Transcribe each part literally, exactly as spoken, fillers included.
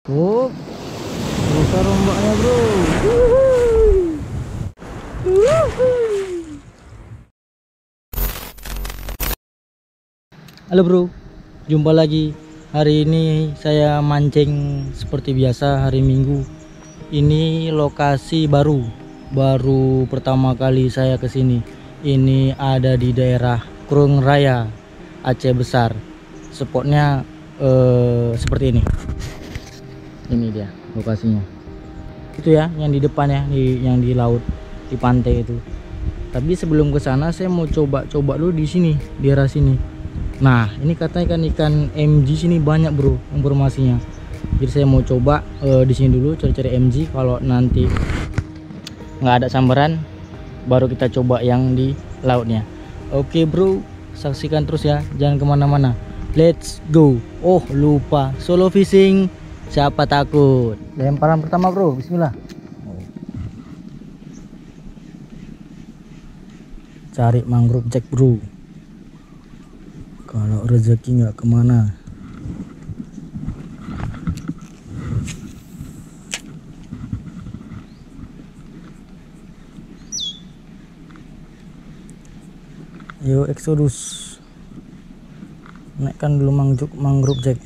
Oh, besar ombaknya bro. Wuhuy. Wuhuy. Halo bro, jumpa lagi. Hari ini saya mancing seperti biasa hari Minggu. Ini lokasi baru, baru pertama kali saya kesini. Ini ada di daerah Krung Raya, Aceh Besar. Spotnya eh, seperti ini. Ini dia lokasinya. Itu ya, yang di depan ya, di, yang di laut, di pantai itu. Tapi sebelum ke sana saya mau coba-coba dulu di sini, di daerah sini. Nah, ini katanya kan ikan M G sini banyak bro informasinya. Jadi saya mau coba uh, di sini dulu cari-cari M G. Kalau nanti nggak ada sambaran, baru kita coba yang di lautnya. Oke bro, saksikan terus ya, jangan kemana-mana. Let's go. Oh lupa, solo fishing, siapa takut. Lemparan pertama bro, bismillah. Cari mangrove jack bro. Kalau rezeki nggak kemana. Ayo Exodus, naikkan dulu mangrove mangrove jack.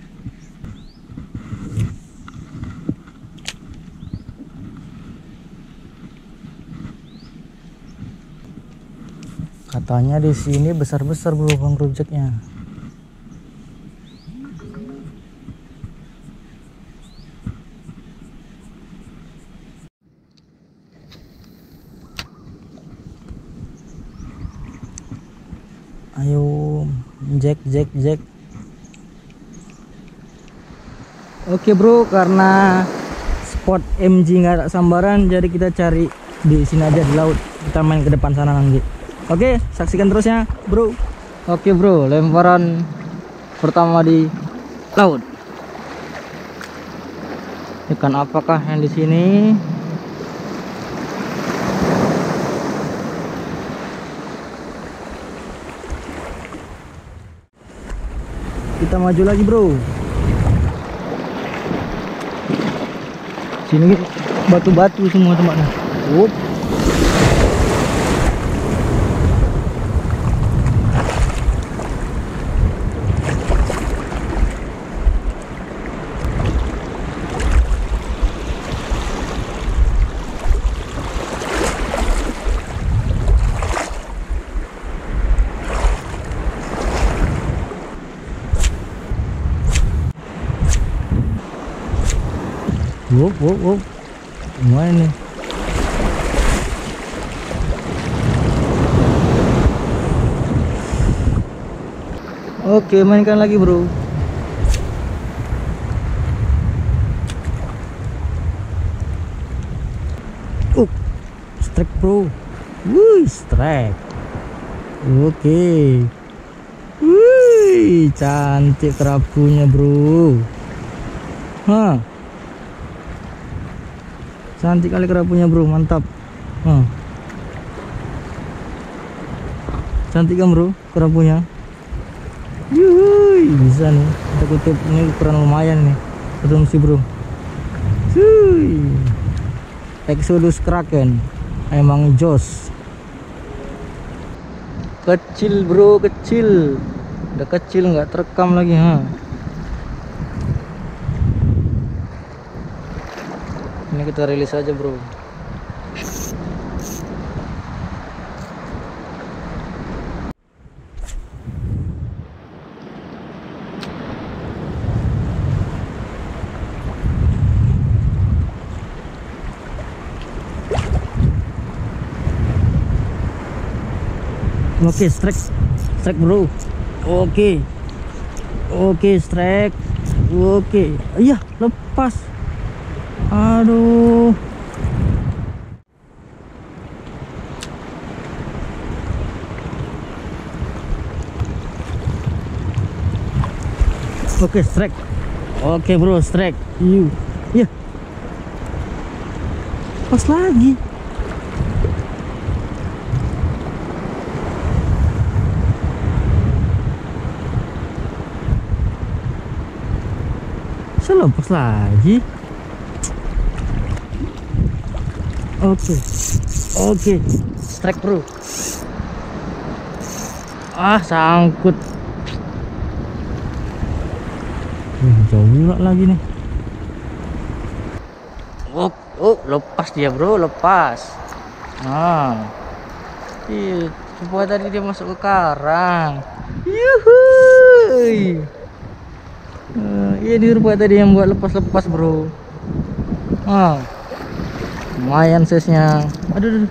Katanya di sini besar-besar bro mangrove jacknya. Ayo jack jack jack. Oke bro, karena spot M G nggak ada sambaran, jadi kita cari di sini aja di laut. Kita main ke depan sana nanti. Oke, saksikan terus ya bro. Oke bro, lemparan pertama di laut. Ikan apakah yang di sini? Kita maju lagi bro. Sini batu-batu semua tempatnya. Up. Wup, wup, wup. Gimana nih? Oke, mainkan lagi bro. Uh, strike bro. Wuih, strike. Oke. Wih, cantik kerapunya bro. Hah. Cantik kali kerapunya bro, mantap. Huh. Cantik kan bro kerapunya. Yuhui, bisa nih kita kutip. Ini ukuran lumayan nih, asumsi bro. Yuhui. Exodus Kraken emang jos. Kecil bro, kecil. Udah kecil nggak terekam lagi ha. Ini kita rilis aja bro. Oke, strike. Strike bro. Oke. Oke, strike. Oke. Iya, lepas. Aduh. Oke, strike. Oke bro, strike. Iya. Iya. Pas lagi. Selepas lagi. Oke, oke, strike bro. Ah, sangkut. Uh, jauh pula lagi nih. Oh, oh, lepas dia bro, lepas. Nah, iya, coba tadi dia masuk ke karang. Yuhui. Uh, ini rupa tadi yang buat lepas-lepas bro. Ah, lumayan size-nya. Aduh, aduh.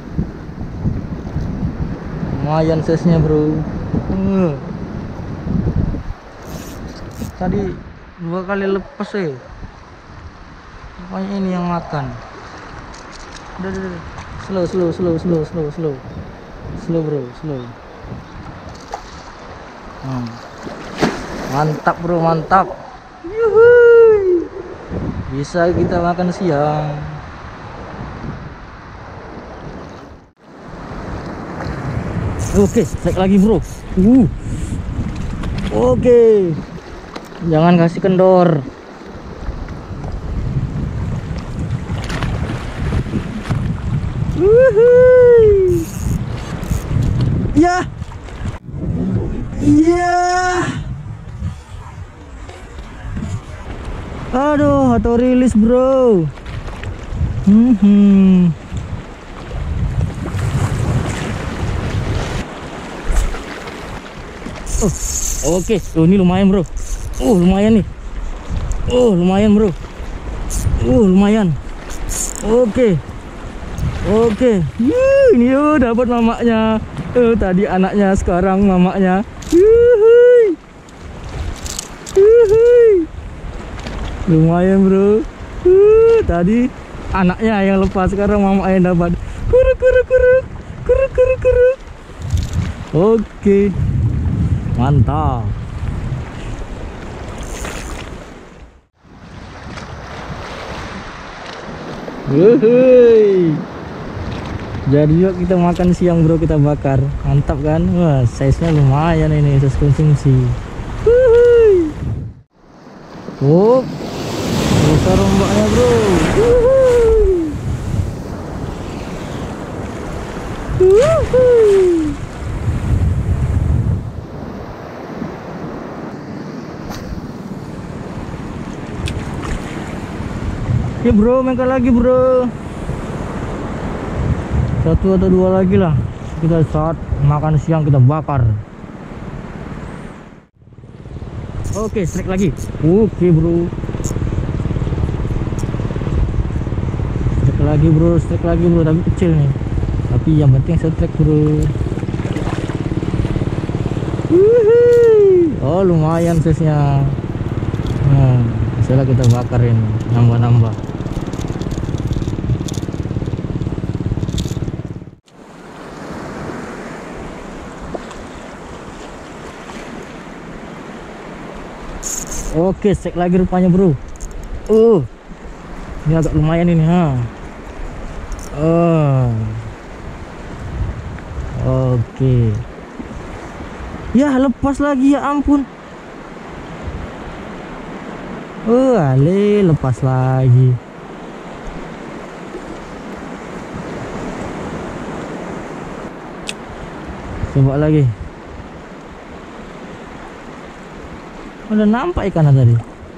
Lumayan size-nya bro. Uh. Tadi dua kali lepas eh. Rupanya ini yang makan. Udah, udah, udah. Slow, slow, slow, slow, slow, slow. Slow bro, slow. Hmm. Mantap bro, mantap. Yuhui. Bisa kita makan siang. Oke, strike lagi bro. Uh. Oke. Jangan kasih kendor. Wuhui. Ya. Ya. Aduh, auto rilis bro. Hmm. hmm. Oh, oke. Oh, ini lumayan bro. Oh, lumayan nih. Oh, lumayan bro. Oh, lumayan. Oke. Oke. Yuh, ini oh dapat mamaknya. Oh, tadi anaknya, sekarang mamaknya. Yuhui. Yuhui. Lumayan bro. Uh, tadi anaknya yang lepas, sekarang mamaknya yang dapat. Kuruk kuruk kuruk. Kuruk kuruk kuruk. Oke. Mantap. Wuhui. Jadi yuk kita makan siang bro, kita bakar. Mantap kan? Wah, size-nya lumayan ini, size konsumsi. Wuhui. Oh, besar ombaknya bro. Wuhui. Wuhui. Oke bro, makan lagi bro. Satu atau dua lagi lah. Kita saat makan siang kita bakar. Oke, strike lagi. Oke bro. Strike lagi bro, strike lagi bro. Tapi kecil nih. Tapi yang penting strike bro. Wuhui. Oh, lumayan size-nya. Nah, misalnya kita bakarin, nambah-nambah. Oke, strike lagi rupanya bro. Uh, ini agak lumayan ini ha. Uh. Oke. Ya, lepas lagi, ya ampun. Oh, ale, lepas lagi. Coba lagi. Udah nampak ikan tadi.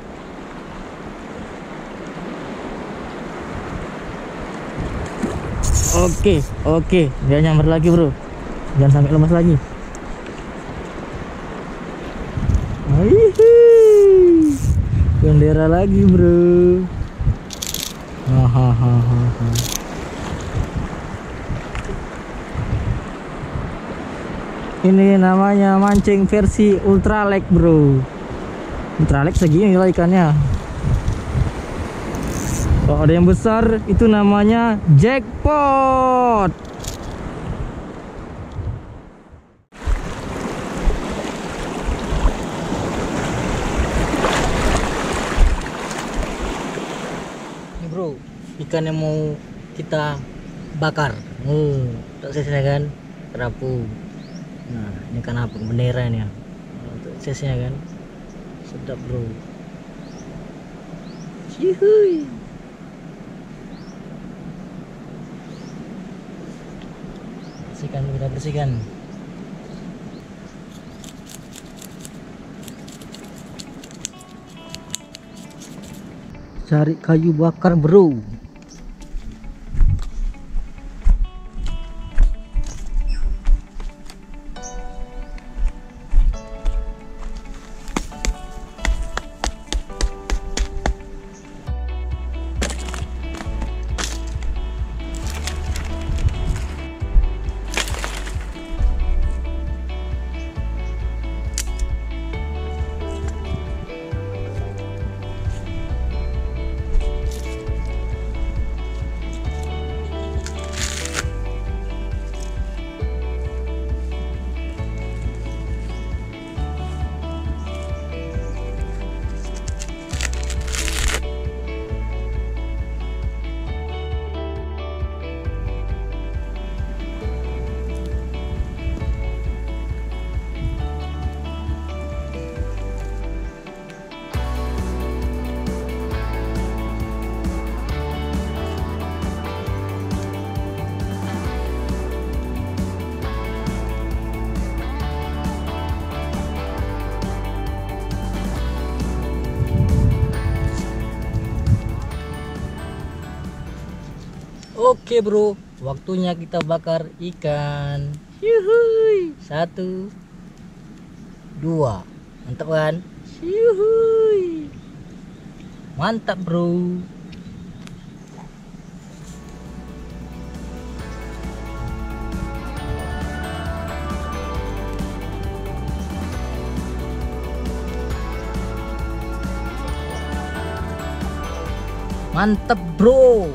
Oke, oke. Dia nyamber lagi bro. Jangan sampai lemas lagi. Hihi. Bendera lagi bro. Hahaha. Ini namanya mancing versi ultralek bro. Ultralek segini lah ikannya. Kalau ada yang besar itu namanya jackpot. Ini bro, ikan yang mau kita bakar. Oh, tak sesnya kan kerapu. Nah, ini kan apa? Bendera ini ya. Untuk sesnya kan. Sedap bro. Cihuy. Bersihkan, kita bersihkan. Cari kayu bakar, bro. Oke bro, waktunya kita bakar ikan. Yuhui. Satu, dua, mantap kan? Yuhui. Mantap bro. Mantap bro.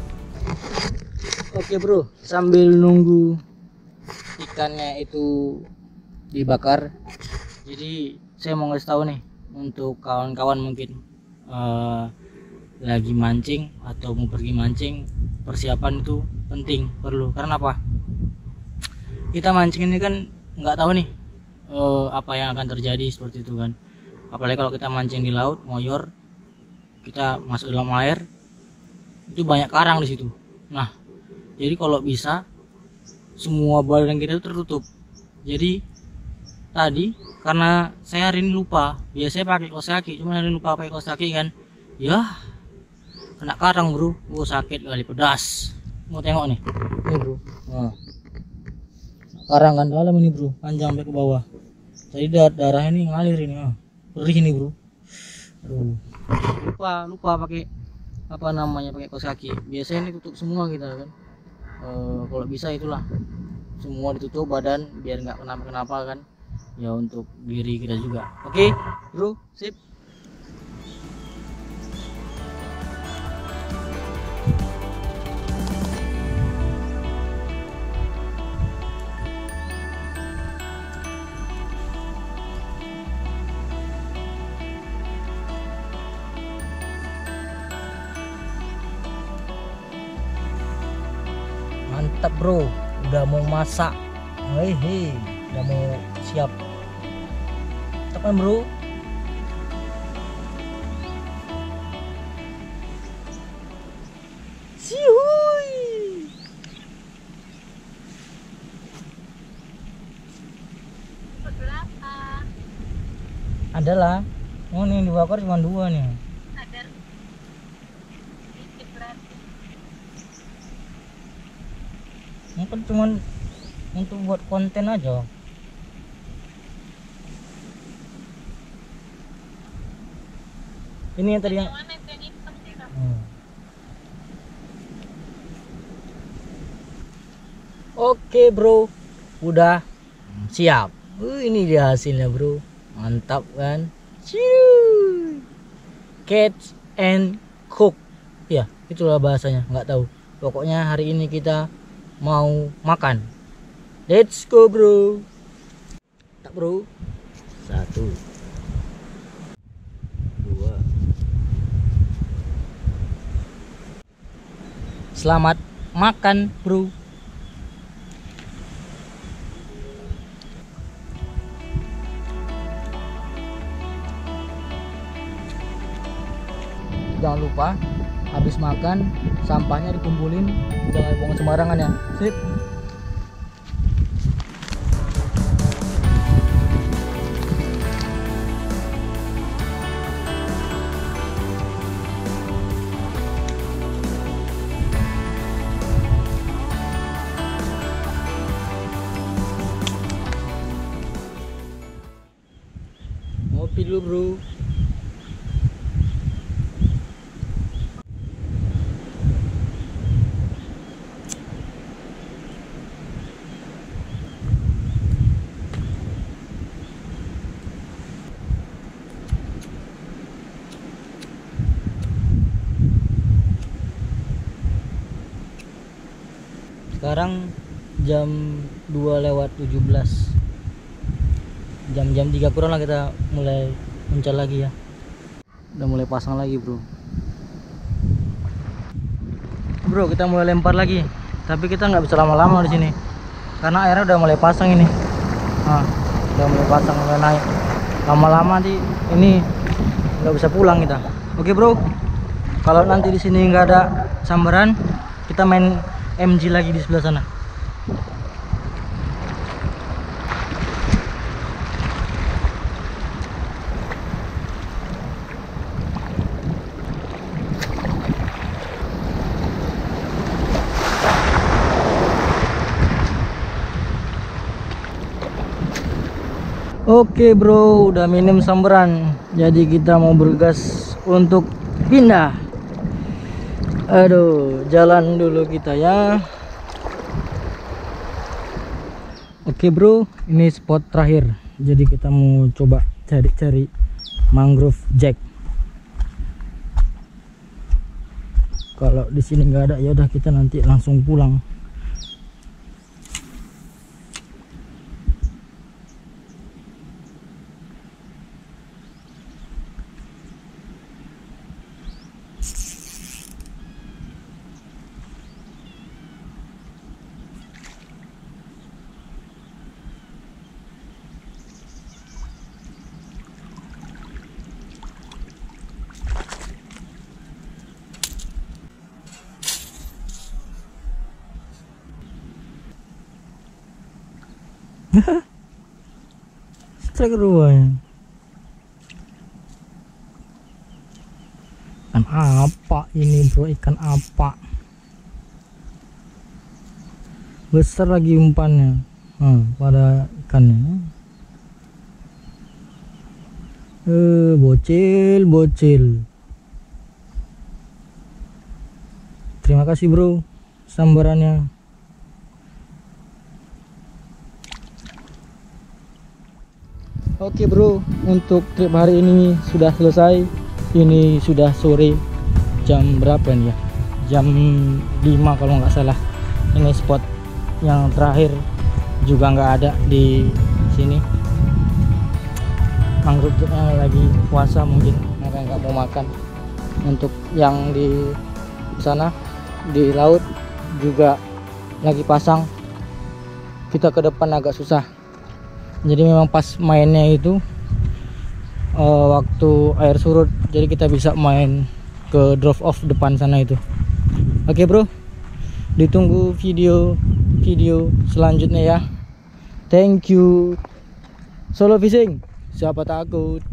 Oke bro, sambil nunggu ikannya itu dibakar, jadi saya mau ngasih tahu nih untuk kawan-kawan mungkin uh, lagi mancing atau mau pergi mancing, persiapan itu penting, perlu. Karena apa? Kita mancing ini kan nggak tahu nih uh, apa yang akan terjadi seperti itu kan. Apalagi kalau kita mancing di laut, ngoyor, kita masuk dalam air, itu banyak karang di situ. Nah, jadi kalau bisa semua badan kita itu tertutup. Jadi tadi karena saya hari ini lupa, biasanya pakai kaos kaki, cuma hari ini lupa pakai kaos kaki kan, ya kena karang bro. Oh, sakit kali, pedas. Mau tengok nih, ini bro. Nah, karang kan dalam ini bro, panjang sampai ke bawah. Jadi darah ini ngalir ini, ah. Perih ini bro. Aduh, lupa lupa pakai apa namanya, pakai kaos kaki. Biasanya ini tutup semua kita kan. E, kalau bisa itulah semua ditutup badan biar nggak kenapa-kenapa kan, ya untuk diri kita juga. Oke bro, sip. Mantap bro, udah mau masak. Hehe, udah mau siap. Tekan bro. Sihui. Berapa? Adalah. Oh, nih dibakar cuma dua nih. Ada sedikit berarti. Mungkin cuman untuk buat konten aja. Ini yang tadi yang, Yang mana itu yang hitam sih Kak? hmm. Oke bro, udah siap. Uh, ini dia hasilnya bro, mantap kan? Ciu. Catch and cook, ya itulah bahasanya, nggak tahu. Pokoknya hari ini kita mau makan. Let's go bro. Tak bro. Satu, dua. Selamat makan bro. jangan lupa habis makan sampahnya dikumpulin, jangan buang sembarangan ya. Sip. Ngopi dulu bro. Sekarang jam dua lewat tujuh belas. Jam-jam tiga kurang lah kita mulai muncul lagi ya. Udah mulai pasang lagi bro. Bro, kita mulai lempar lagi. Tapi kita nggak bisa lama-lama di sini. Karena airnya udah mulai pasang ini. Nah, udah mulai pasang, mulai naik. Lama-lama nanti ini nggak bisa pulang kita. Oke bro. Kalau nanti di sini nggak ada sambaran, kita main M G lagi di sebelah sana. Oke bro, udah minim sambaran, jadi kita mau bergas untuk pindah. Aduh, jalan dulu kita ya. Oke bro, ini spot terakhir. Jadi kita mau coba cari-cari mangrove jack. Kalau di sini nggak ada, ya udah kita nanti langsung pulang. Strike ruang. Ikan apa ini bro? Ikan apa? Besar lagi umpannya. Hmm, pada ikannya. Eh, bocil, bocil. Terima kasih bro, sambarannya. Oke bro, untuk trip hari ini sudah selesai. Ini sudah sore, jam berapa nih ya? Jam lima kalau nggak salah. Ini spot yang terakhir juga nggak ada di sini. Mangrove jacknya lagi puasa mungkin, makanya nggak mau makan. Untuk yang di sana di laut juga lagi pasang. Kita ke depan agak susah. Jadi memang pas mainnya itu uh, waktu air surut, jadi kita bisa main ke drop off depan sana itu. Oke bro, ditunggu video video selanjutnya ya. Thank you. Solo fishing, siapa takut.